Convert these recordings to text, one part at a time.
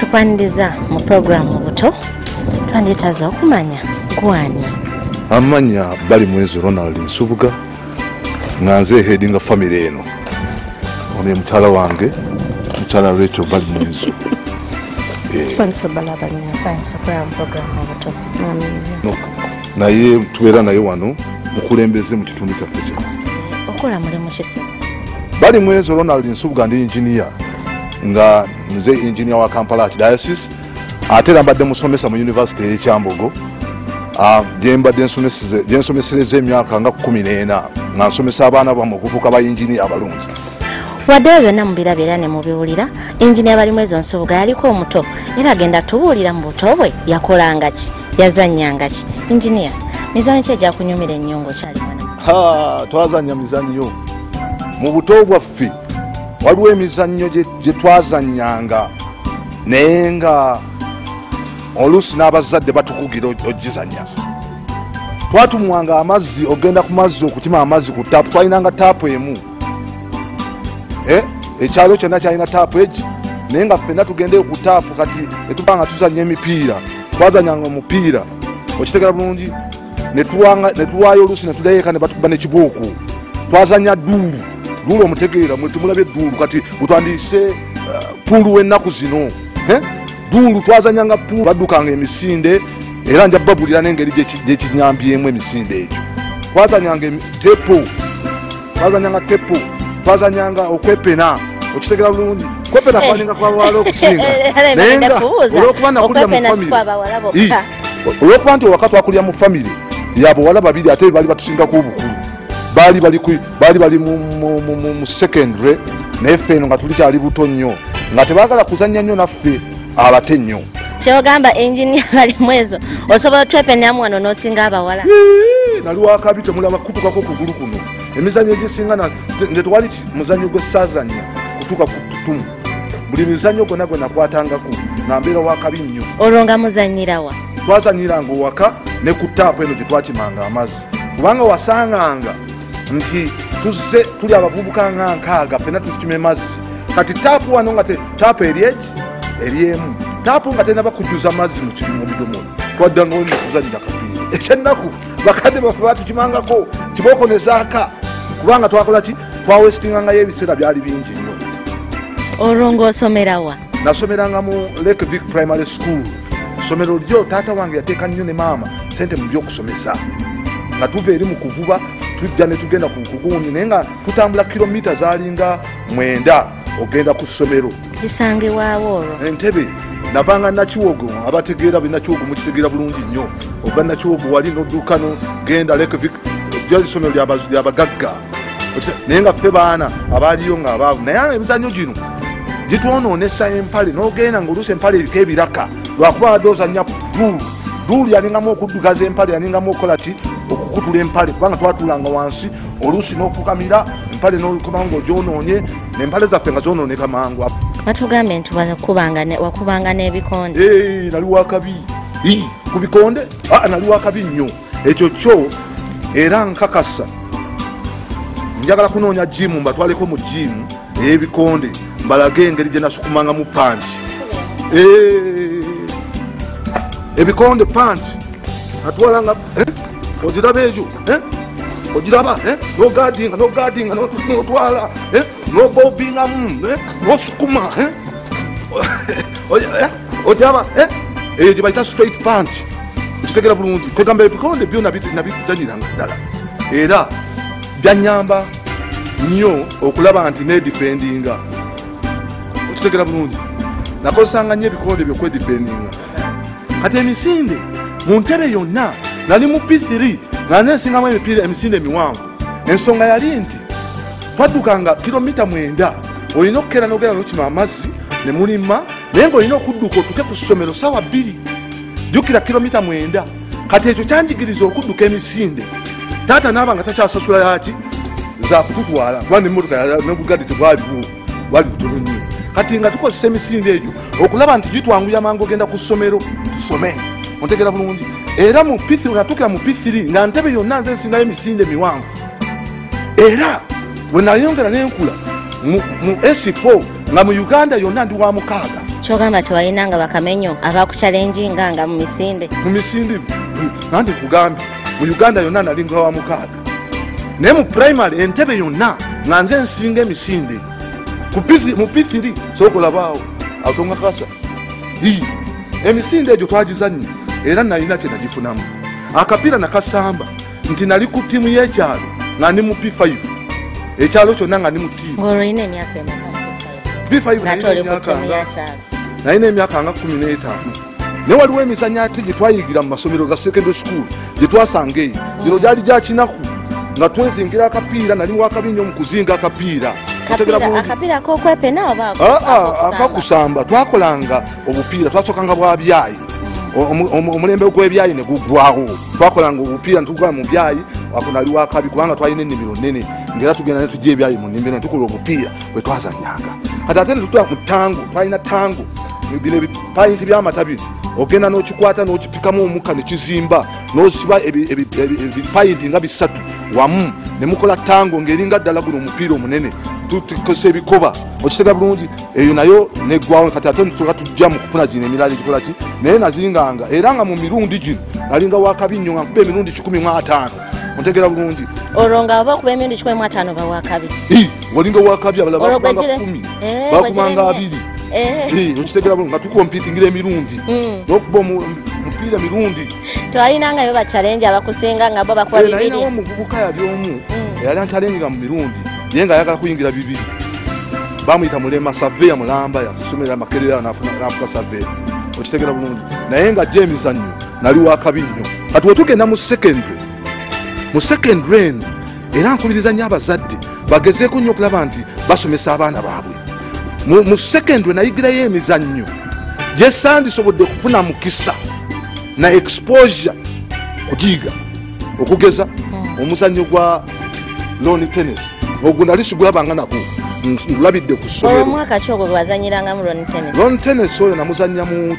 tukwandiza mu programu buto twandetaza okumanya gwani amanya bali mwezo Ronald Nsubuga nganze heading family eno one mtala wange mtala Rachel bali mwezo sansa balabanya sansa kwa programu buto no naye tuwera naye wano mukulembeze mu kitundu kyaffe okola mulimu kise bali mwezo Ronald Nsubuga ndi engineer nga nze engineer wa Kampala Archdiocese atera mbadde musomesa mu University ya Kyambogo jembadde nsomesereza emyaka nga 14 nga nsomesa abaana bamu okufuuka ba engineer abalungi wadde byonna mubirabira ne mubiwulira engineer bali mwezo Nsubuga yaliko omuto era agenda tubuulira mu buto bwe yakolanga ki yazannyanga ki engineer mizanyo ki ejja kunyumira ennyongo kyali mwana twazannya mizanyo mu buto bwaffe waliwo emizannyo gye twazannyanga naye nga oluusi n'abazadde batukugira ogizannya twatumwanga amazzi ogenda ku mazzi okukima amazzi ku taapu twalinanga taapu emu ekyalo kyonna kyalina taapu egi naye nga ffenna tugendeyo ku taapu kati etubanga tuzannya emipiira twazannyanga omupiira okitegera bulungi ne tuwaayo oluusi ne tuleeka ne batukuba n'ekibuuku twazannya dduulu dduulu omutegeera mwe tumulabye dduulu kati butwandise puulu w'ennaku zino dduulu twazanyanga puulu baddukanga emisinde era nja babulira n'engeri gyekinyambyemu emisinde egyo twazanyanga tepo twazanyanga okwepena okitegera bulungi kwepena kwaninga kwabawala okusinga naye nga olwokuba nakulira mu famire olwokuba nti owaka twakulira mu famire yabawala babiri ate bali batusingako obukulu baali bali mu secondary naye ffe eno nga tulikyali buto nnyo nga tebaagala kuzannya nnyo naffe abate nnyo kyogamba engineer bali mwezo osobola twepenyamu wano n'osinga abawala nali wakabi temulaba kutukako kugulu kuno emizanyo egisinga nze tewali muzanyo gwe saazannya kutuuka ku ttutumu buli mizanyo gonna gwe nakwatangako nambeera wakabi nnyo olwo nga muzanyirawa twazanyiranga owaka ne ku taapu eno gye twakimanga amazzi kubanga wasanganga nti tuzze tuli abavubuka nga 6 ffenna tuzikima emazzi kati taapu wano nga taapu eryemu taapu nga tenaba kujjuza mazzi mu kibimu bidomolo twaddanga oli nekuzannyira kapiira ekyennaku bakadde baffe batukimangako kibooko ne zaaka kubanga twakola ki twawesitingangayo ebiseera byali bingi nnyo olwo ng'osomerawa nasomeranga mu Lake Vic Primary School somero lyo taata wange yateeka nnyo ne maama sente mu byokusomesa nga tuva eri mu kuvuba tujja ne tugenda ku kuguuni naye nga tutambula kilomita zaalinga 9 ogenda ku ssomero lisange waawo olwo Entebbe navanga Nakiwogo abategeera binakiwogo mukitegeera bulungi nnyo oba Nakiwogo wali n'odduuka no genda Lake Vic lyali ssomero ly'abagagga naye nga ffe baana abaaliyo nga abaavu naye emizannyo gino gitwonoonesa empale n'ogenda ng'oluusi empale eriko ebiraka lwakuba badde ozannya dduulu yalingamu okuddugaza empale yalingamu okukola ki okukutula empale kubanga twatulanga wansi oluusi n'ofukamira empale n'olukoma ng'ogyonoonye n'empale zaffe nga zonooneka mangu batugambe nti wakubanga n'ebikonde nali wakabi ku bikonde nali wakabi nnyo ekyo kyo era nkakasa njagala kunoonya jimu mbatwaleko mu jimu ey'ebikonde mbalage engeri gye nasukumanga mu panci ebikonde panci natwalanga ogiraba egyo ogiraba nogadinga notwala nobobingamu nosukuma ogiraba eyo gye bayita straight punch okitegera bulungi kwegamba ebikonde byo nabizanyiranga ddala era byanyamba nnyo okulaba nti nedifendinga okitegera bulungi nakozesanga nnyo ebikonde byokwedifendinga kati emisinde mu ntebe yonna nali mu P3 nga nesingamu emisinde emiwanvu ensonga yali nti twaddukanga kilomita 9 olina okukera n'ogenda n'okima amazzi ne mulima naye ng'olina okudduka otuke ku ssomero ssaawa 2 jjukira kilomita 9 kati ekyo kyanjigiriza okudduka emisinde taata naaba nga takyasasula yaki za kututwala kubanga emmotoka n'obugadi tebwaliwo bwali butono nnyo kati nga tukozesa emisinde egyo okulaba nti gitwanguya mangu ogenda ku ssomero tusome ontegera bulungi era mu P3 natukira mu P3 nga ntebe yonna nze nsingayo emisinde miwanvu era bwe nayongera n'enkula mu S4 nga mu Uganda yonna ndi wa 6 kyogamba tewalinanga bakamenyo abakuchalenjinga nga mu misinde nanti kugambye mu Uganda yonna nalinga wa mukaaga naye mu primary Entebbe yonna nga nze nsinga emisinde mu P3 sokulabaawo atonga kasa emisinde egyo twagizannye era nalina kyenagifunamu akapiira nakasamba nti nali ku ttiimu y'ekyalo nga ndi mu P5 ekyalo kyonna nga ndi mu ttiimu ng'olina emyaka emeka P5 nalina emyaka nga 15 naye waliwo emizannyo ate gye twayigira mu masomero ga secondary school gye twasanga eyo gino gyali gya kinaku nga twezingira akapiira nali wakabinyo mu kuzinga akapiira akapiira kokwepena oba akakusamba twakolanga obupiira twasokanga bwa byayi omulembe gw'ebyayi ne guggwawo twakolanga obupiira netugwa mu byayi ako nali wakabi kubanga twalina ennimiro nnene ngera tugenda netujja ebyayi mu nnimiro netukola obupiira bwe twazanyanga kati ate netutula mu tango twalina tango bino ebipayinti by'amata bino ogenda n'okikwata n'okipikamu omukka ne kizimba n'osiba ebipayinti nga 3 wamu ne mukola tango ng'eringa ddala guno omupiira omunene tukozesa ebikoba okitega bulungi eyo nayo neggwawo kati ate tusoka tujja mu kufuna gino emirala ekikola ki naye nazinganga era nga mu mirundi gino nalinga wakabinyo nga nkuba emirundi 15 ontegera bulungi olwo nga oba okuba emirundi 15 bawakabi walinga wakabi abalala bakubanga 10 bakubanga 2 okitegera bulungi nga tukompitingira emirundi n'okuba omupiira mirundi twalinangayo bacalenje abakusinga nga bo bakuba 2 nalinawo omuvubuka yali omu eyali ancalenjinga mu mirundi ye nga ayagala kuyingira 2 bamuyita Mulema Saveya Mulamba yasomera Makerere n'afuka Saveya okitegera bulungi naye nga gye emizannyo nali wakabi nnyo kati wetugenda mu secondary eno era nkubiriza nnyo abazadde bagezeeko nnyo okulaba nti basomesa abaana baabwe mu secondary nayigirayo emizannyo gye sandisobodde kufuna mukisa na exposure kugiiga okugeza omuzannyo gwa lawn tennis ogwo nali sigulabanga nako ngulabidde ku ssomero omwaka ki ogwo gwazanyirangamu lawn tennis oyo namuzannya mu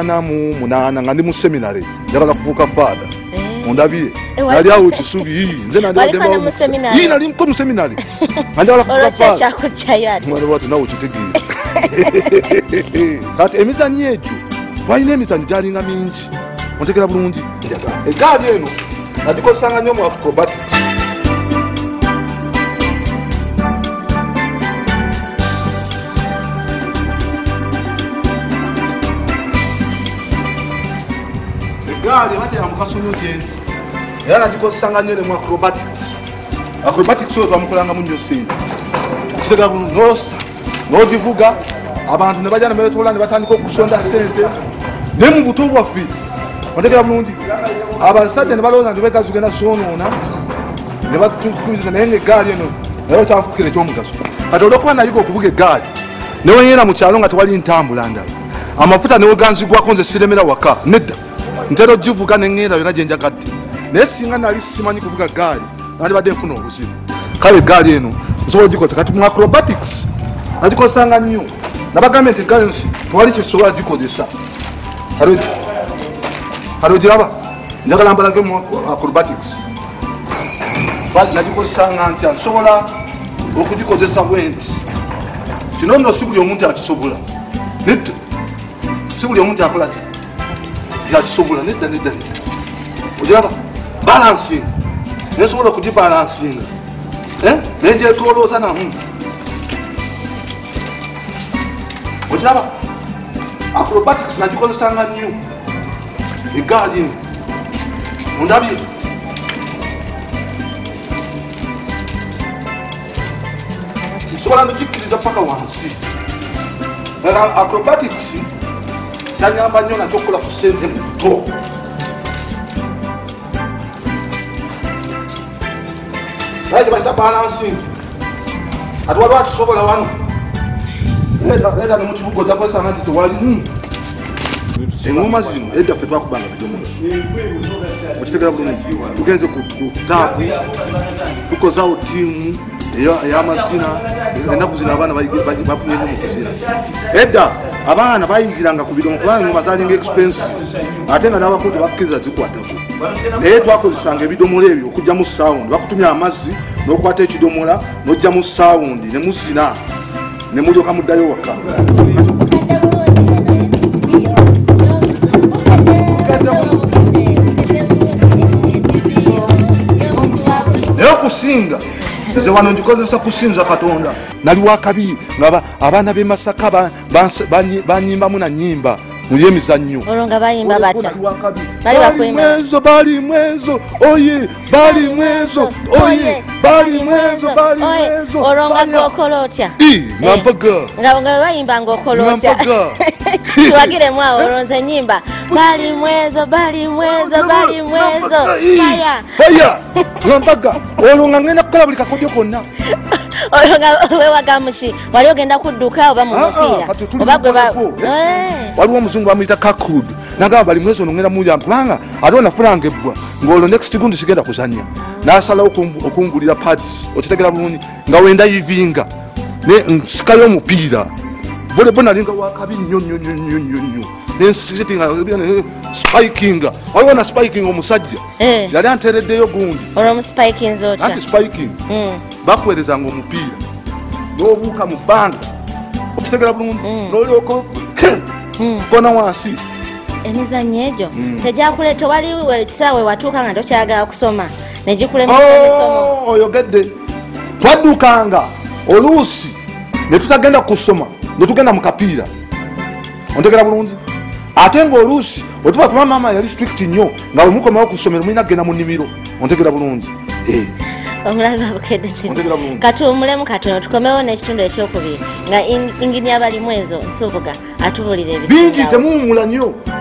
88 nga ndi mu seminary njagala kufuuka faada ondabire nali awo kisubi nze naliko mu seminary nga njagala kufuuka faada nawe okitegeere kati emizannyo egyo twalina emizannyo gyalinga mingi ontegera bulungi egaali eno nagikozesanga nnyo mu acrobatics egaali batera mukaso nnyo gyendi era nagikozesanga nnyo ne mu acrobatics oyo twamukolangamu nnyo sente kitegera bulungi n'ogivuga abantu ne bajja ne beetoola ne batandika okusonda sente naye mu buto bwaffe ontegera bulungi abasajja ne balowooza nti begazi genda soonoona ne batukubiriza naye ngaegaali eno naye okyanfukira ekyomugaso kati olwokuba nayiga okuvuga egaali newenyera mu kyalo nga tewali ntambula ndala amafuta neweganzigwako nze siremera waka nedda ntera ogivuga neŋŋenda yonna gye njagadde naye singa nali simanyi kuvuga gaali nandibadde nfuna obuzibu kale egaali eno nsobola ogikozesa kati mu acrobatics nagikozesanga nnyo nabagambye nti egaali eno tewali kyesobola gikozesa kale ogiraba njagala mbalage mu acrobatics nagikozesanga ntya nsobola okugikozesa bwenti kino nno si buli omuntu akisobola nedda si buli omuntu akola ti yakisobola nedda ogiraba balancing nesobola okugibalansinga nengyetolooza namu ogiraba acrobatics nagikozesanga nnyo egaali eno ondabye nsobola nogikkiriza paka wansi acrobatics kyanyamba nnyo nakyo okukola ku sente muto naye gye bayita balancing ati waliwo akisobola wano era ne mu kibuga ojakozesanga nti tewali eŋŋoma zino edda ffe twakubanga bidomola okitegera bulungi tugenze ku taapu tukozawo ttiimu ey'amazina ennaku zino abaana bapunye nnyo mu kuzina edda abaana bayingiranga ku bidomola kubanga eŋŋoma zalinga expensive ate nga n'abakulu tebakkiriza zikwatako naye twakozesanga ebidomola ebyo okugyamu sawundi bakutumya amazzi n'okukwata ekidomola n'ojjamu sawundi ne muzina ne mulyoka muddayo waka kusinga nze wano ngikozesa kusinza Katonda nali wakabi nga abaana b'e Masaka banyimbamu na nyimba muli emizannyo olonga bayimba batya bali mwezo oye bali mwezo oye bali mwezo olonga ng'okola otya ngampaga nga bayimba ng'okola otya tuwagiremu awo olonza ennyimba bali mwezo faya ngampaga olonga ngenda kukola buli kakodyo konna olonga wewagamuki wali ogenda kudduka oba mu mupiira oba gwe waliwo omuzungu bamuyita Kakud nagamba bali mwezi ono ngenda muyamba kubanga ate onafulanga ebbwa ng'olwo next gundi sigenda kuzannya n'asalawo okungulira pads okitegera bulungi nga wenda yivinga nsikayo omupiira volleyball nalinga wakabi nnyo nensitinga spikinga waliwo na spiking omusajja yali antereddeyo gundi anti spiking bakuweerezanga omupiira n'obuuka mu bbanga okitegera bulungi n'olyoko kona wansi emizannyo egyo tegyakuleeta waliwo ekisaawe watuuka nga tokyagala kusoma negikulemesa emisomo oyogedde twaddukanga oluusi ne tutagenda kusoma ne tugenda mu kapiira ontegera bulungi ate ng'oluusi wetuba kuba maama yali strict nnyo nga bwe mukomawo ku ssomero mulina kugenda mu nnimiro ontegera bulungi omulabi abukedde kino katuwumulemu katono tukomewo n'ekitundu ekyokubiri nga ingini abalimu ezo nsuubuga atubuulira bingi temuwumula nnyo